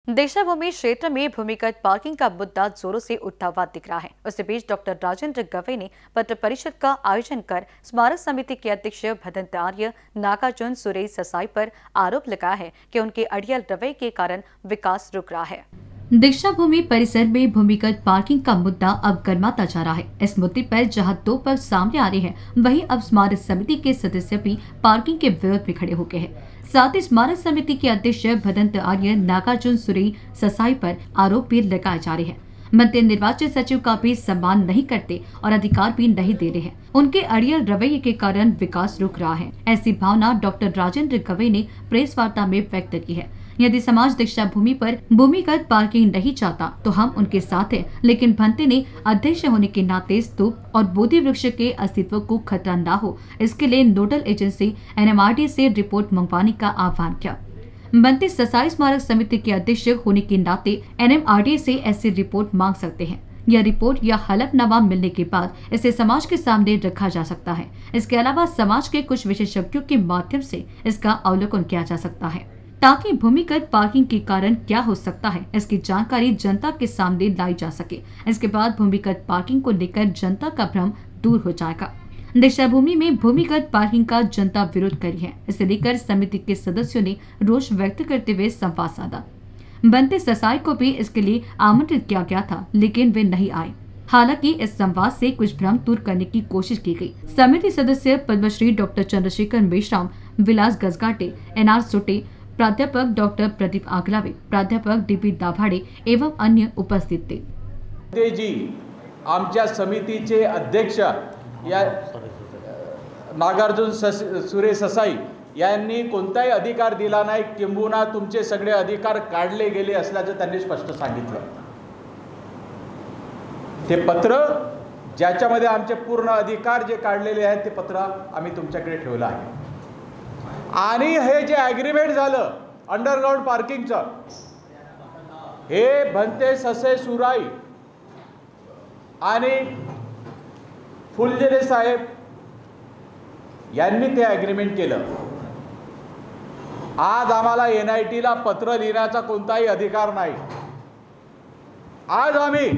दीक्षाभूमि क्षेत्र में भूमिगत पार्किंग का मुद्दा जोरों से उठता हुआ दिख रहा है। उसी बीच डॉक्टर राजेंद्र गवे ने पत्र परिषद का आयोजन कर स्मारक समिति के अध्यक्ष भदंत आर्य, नागार्जुन सुरेश ससाई पर आरोप लगाया है कि उनके अड़ियल रवैये के कारण विकास रुक रहा है। दीक्षाभूमि परिसर में भूमिगत पार्किंग का मुद्दा अब गर्माता जा रहा है। इस मुद्दे पर जहां दो पक्ष सामने आ रहे हैं, वहीं अब स्मारक समिति के सदस्य भी पार्किंग के विरोध में खड़े हो गए हैं। साथ ही स्मारक समिति के अध्यक्ष भदंत आर्य, नागार्जुन सुरेश ससाई पर आरोप भी लगाए जा रहे हैं। मंत्री निर्वाचन सचिव का भी सम्मान नहीं करते और अधिकार भी नहीं दे रहे हैं। उनके अड़ियल रवैये के कारण विकास रुक रहा है। ऐसी भावना डॉक्टर राजेंद्र गवे ने प्रेस वार्ता में व्यक्त की है। यदि समाज दीक्षा भूमि पर भूमिगत पार्किंग नहीं चाहता तो हम उनके साथ हैं, लेकिन भंते ने अध्यक्ष होने के नाते स्तूप और बोधि वृक्ष के अस्तित्व को खतरा न हो, इसके लिए नोडल एजेंसी NMRD से रिपोर्ट मंगवाने का आह्वान किया। भंते ससाई स्मारक समिति के अध्यक्ष होने के नाते NMRD से ऐसी रिपोर्ट मांग सकते हैं। यह रिपोर्ट या हलफनामा मिलने के बाद इसे समाज के सामने रखा जा सकता है। इसके अलावा समाज के कुछ विशेषज्ञों के माध्यम से इसका अवलोकन किया जा सकता है, ताकि भूमिगत पार्किंग के कारण क्या हो सकता है, इसकी जानकारी जनता के सामने लाई जा सके। इसके बाद भूमिगत पार्किंग को लेकर जनता का भ्रम दूर हो जाएगा। दीक्षा भूमि में भूमिगत पार्किंग का जनता विरोध करी है। इसे लेकर समिति के सदस्यों ने रोष व्यक्त करते हुए संवाद साधा। भंते ससाई को भी इसके लिए आमंत्रित किया गया था, लेकिन वे नहीं आए। हालांकि इस संवाद से कुछ भ्रम दूर करने की कोशिश की गई। समिति सदस्य पद्मश्री डॉक्टर चंद्रशेखर मेश्राम, विलास गजगाटे, NR सोटे, प्राध्यापक डॉक्टर प्रदीप आगलावे, प्राध्यापक DP दाभाडे एवं अन्य उपस्थित थे। ते जी आमच्या समितीचे अध्यक्ष या नागार्जुन सुरेश ससाई यांनी कोणताही अधिकार दिला नाही, किंबहुना तुमचे सगळे अधिकार काढले गेले असल्याचं त्यांनी स्पष्ट सांगितलं। ते पत्र ज्याच्यामध्ये आमचे पूर्ण अधिकार जे काढलेले आहेत ते पत्र आम्ही तुमच्याकडे ठेवलं आहे। आणि हे जे ॲग्रीमेंट झालं अंडरग्राउंड पार्किंगचं, हे भंते ससे सुराई आणि फुलझेले साहेब यांनी ते ॲग्रीमेंट केलं। आज आम्हाला NITला पत्र लिहिण्याचा कोणताही अधिकार नाही। आज आम्ही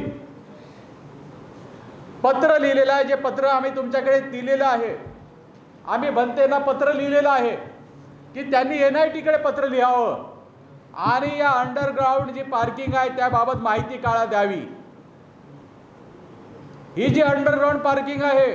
पत्र लिहिलेलं आहे, जे पत्र आम्ही तुमच्याकडे दिलेलं आहे। आम्ही भंतेंना पत्र लिहिलेलं आहे की त्यांनी NITकडे पत्र लिहावं आणि या अंडरग्राउंड जी पार्किंग आहे त्याबाबत माहिती काढा द्यावी। ही जी अंडरग्राउंड पार्किंग आहे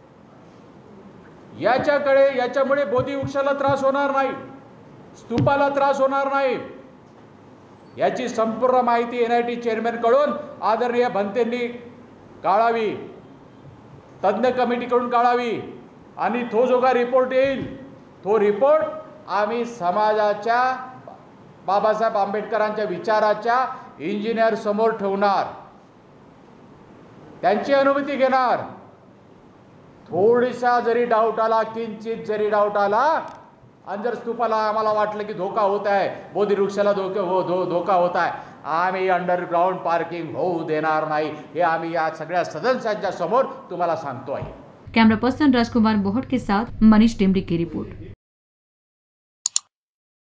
याच्यामुळे बोधी वृक्षाला त्रास होणार नाही, स्तूपाला त्रास होणार नाही, याची संपूर्ण माहिती NIT चेअरमॅन कडून आदरणीय भंतेंनी काढावी, तज्ञ कमिटीकडून काढावी आणि तो जो का रिपोर्ट येईल तो रिपोर्ट आम्ही समाजाच्या बाबासाहेब आंबेडकरांच्या विचाराच्या इंजिनियर समोर ठेवणार, त्यांची अनुमती घेणार। थोडीसा जरी डाऊट आला, किंचित जरी डाऊट आला आणि जर स्तूपाला आम्हाला वाटलं की धोका होत आहे, बोधी वृक्षाला धोका होत आहे, आम्ही अंडरग्राउंड पार्किंग होऊ देणार नाही, हे आम्ही या सगळ्या सदस्यांच्या समोर तुम्हाला सांगतो आहे। कैमरा पर्सन राजकुमार बोहट के साथ मनीष टेमरी की रिपोर्ट।